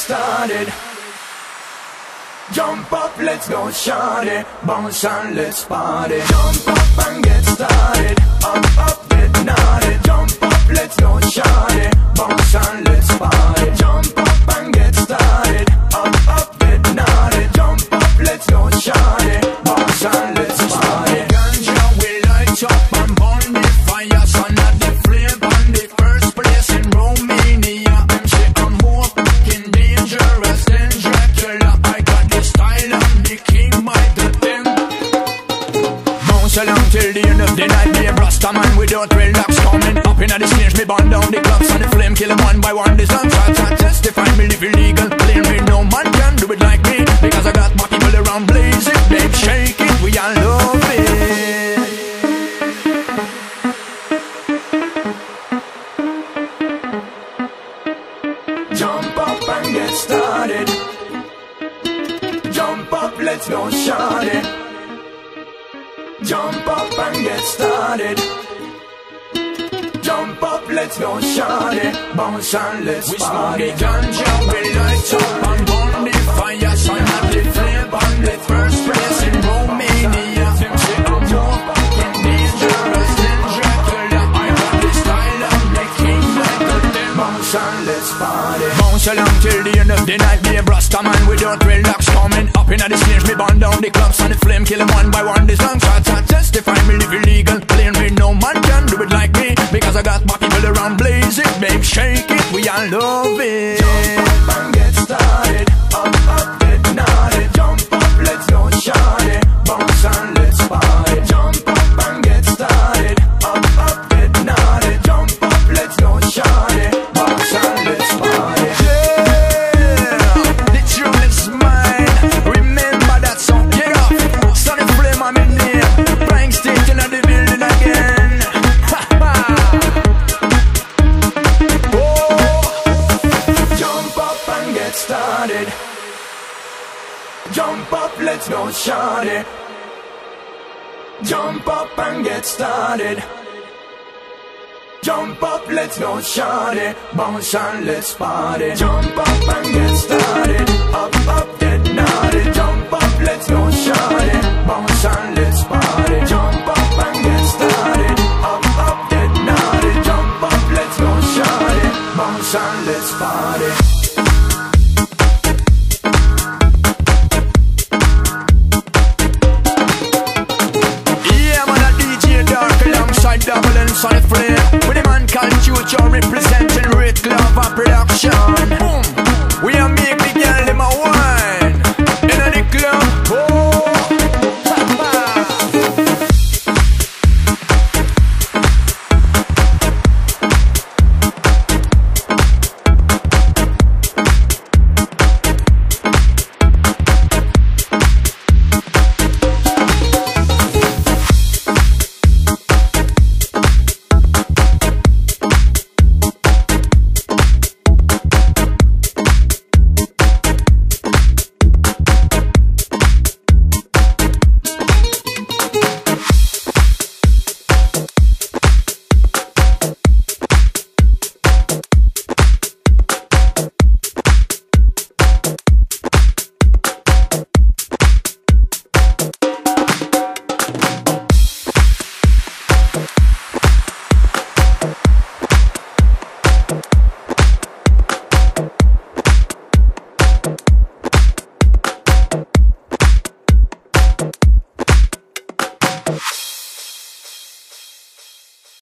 started. Jump up, let's go shawty. Bounce and let's party. Jump up and get started. Up, up, get naughty. Jump up, let's go shawty. Bounce and let's party. Jump up and get started. Up, up, get naughty. Jump up, let's go shawty. Bounce and let's party. Ganja we light up and burn the fire. Sun at the flame on the first place in Romania. Them say I'm more fucking dangerous than Dracula. I got the style, I'm the king by the ten. Bounce along till the end of the night. Me a Rasta man without relax coming up in the stage. Me burn down the clubs and the flame kill them one by one. This song try testify me live illegal. Clean me, no man can do it like me, because I got my people around blazing. Babe, shake it, we all love it. Jump up and get started. Jump up, let's go shawty. Jump up and get started. Jump up, let's go shawty. Bounce and let's party. We smoke the ganja, we light up and burn the fire. Sun at the flame on the first place in Romania. Them say I'm more fucking dangerous than Dracula. I got the style, I'm the king like the devil. Bounce and let's party. Bounce along till the end of the night. Be a Rasta man without relax coming up in the stage. Me burn down the clubs and the flame kill them one by one. This song try testify me live illegal. Clean me, no man can do it like me, because I got my people around blazing. Babe, shake it, we all love it. Jump up and get started. Up, up, get naughty. Jump up, let's go shawty. Bounce and let's party. Jump up and get started. Up, up, get naughty. Jump up, let's go shawty. Bounce and let's party. Yeah, the tune is mine. Remember that song, get off. Sunny flame, I'm in there. Blank state in the building again. Jump up and get started. Jump up, let's go shawty. Jump up and get started. Jump up, let's go shawty. Bounce and let's party. Jump up and get started. Up, up, get naughty. Jump up, let's go shawty. Bounce and let's party. Jump up and get started. Up, up, get naughty. Jump up, let's go shawty. Bounce and let's party. Double and Sunny Flame with a man called Future represent.